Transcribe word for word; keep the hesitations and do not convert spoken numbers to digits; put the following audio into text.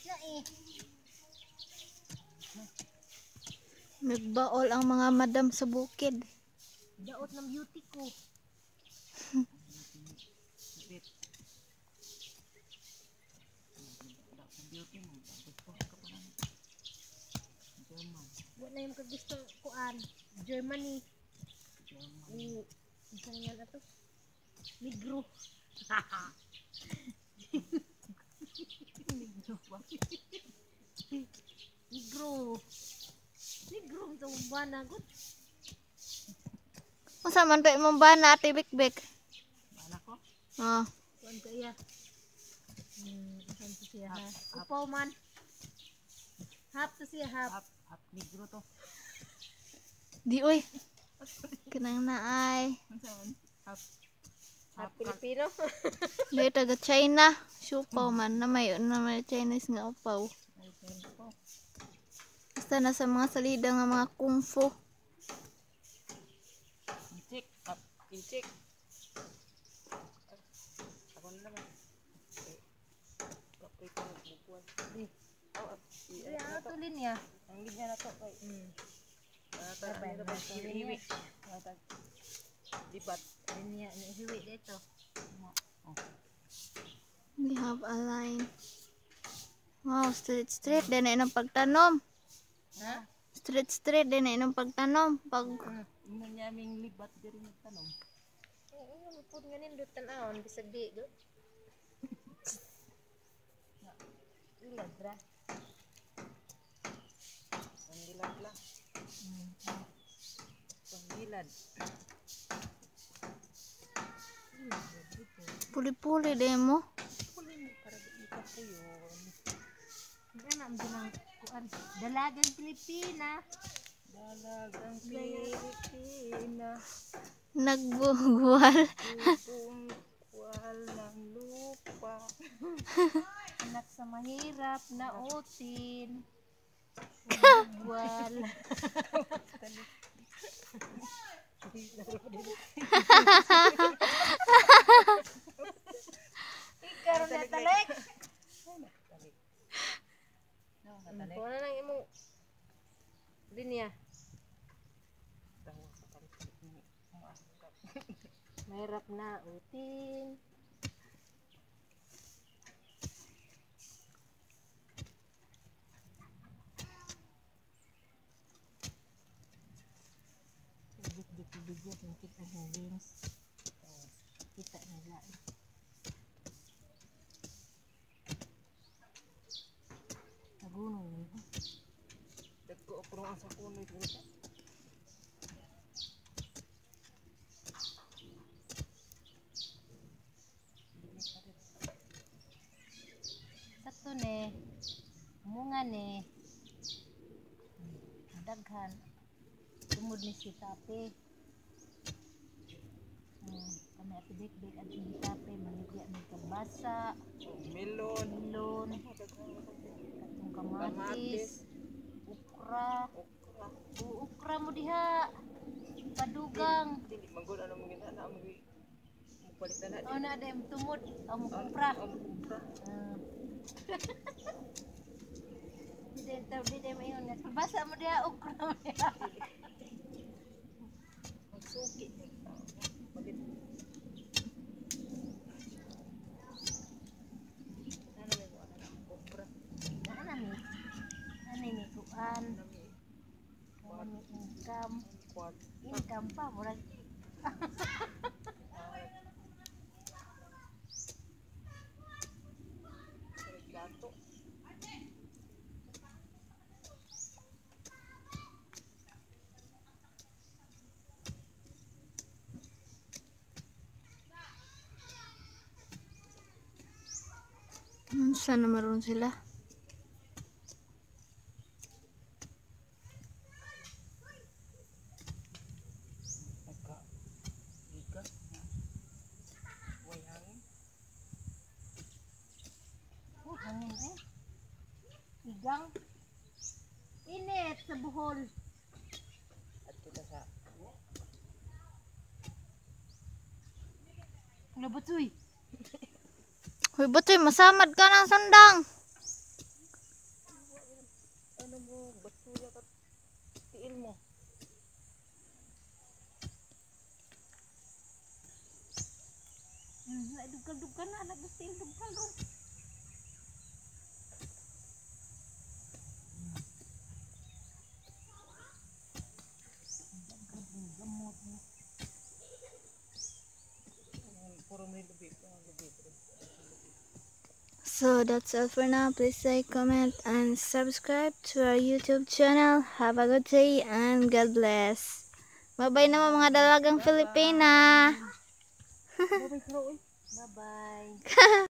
na eh. Nagbaol ang mga madam sa bukid. Daot ng beauty ko. Wala yung kagusto kuan. Germany. Germany. Isang yan ato. Negro. Negro ba? Negro. Negro ito ba na good? Masa man tayo mong bana ate Bik-Bik? Bana ko? Oo. Kuan ka iya. Hmm, asan to siya ha? Upaw man. Hap to siya hap. Hap, hap negro to. Di oy. Kanang naay. Hap. Hap Filipino. Di taga China. Supaw man na may na may Chinese nga upaw. Basta na sa mga salida nga mga kung fu. Kinchik. Hap. Kinchik. Ako na naman. Kapoy ko nagbubuan. Di. Di ano to linya? Ang linya na to. Hmm. Ano ba? Hiwi. Dibat. Linya. Hiwi dito. We have a line. Wow, straight straight. Din na inong pagtanom. Ha? Straight straight. Din na inong pagtanom. Pag... Ino niya aming libat diri nagtanom. Oo, ano po nga nindot tanawon bisag di do. Ilad ra. Pangilad la. Hmm. Pangilad. Puli-puli din mo. Puli mo para di ka puyon. Gana ang ginang kuan. Dalagang Pilipina. Dalagang Pilipina. Nagbuwal. Nagbuwal ng lupa. Anak sa mahirap na utin. Nagbuwal. Ikaw na talik. Kung ano lang imong linya. Mahirap na utin. Bigyan ng kita ng lens. Kita na lang. Nagunong nito. Dagko ako ang sa kuno ito. Sakto ne. Munga ne. Daghan. Tumod ni si Tape. Hmm, kami ati Bik-Bik at si Tape manigya ng kalbasa, melon, melon, katong kamatis, ukra, ukra. O, ukra mo diha. Padugang. Dili magud ano mo gina na mo palitan na. Oh na dem tumod ang ukra. Ang ukra. Ah. Dili taw dili mayon. Kalbasa mo diha, ukra mo diha. Magsuki. An kami income income pa murag gato Saan na maroon sila? hangin eh. Igang. Init sa buhol. At kita sa ano ba ito eh? Hoy, Batoy, masamad ka ng sandang. Dugkal-dugkal na, nagustil, dugkal ro. Gamot mo. Puro may lubi. So that's all for now. Please like, comment, and subscribe to our YouTube channel. Have a good day and God bless. Bye-bye naman mga dalagang Filipina. Bye-bye. Bye-bye.